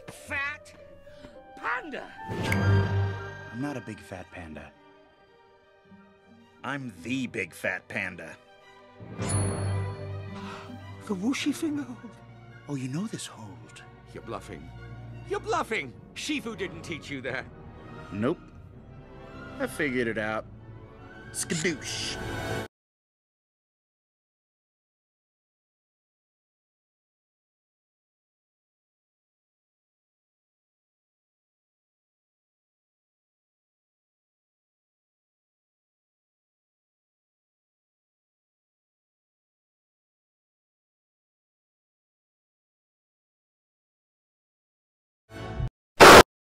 fat panda. I'm not a big fat panda. I'm the big fat panda. The whooshy finger hold. Oh, you know this hold. You're bluffing. You're bluffing! Shifu didn't teach you that. Nope. I figured it out. Skadoosh.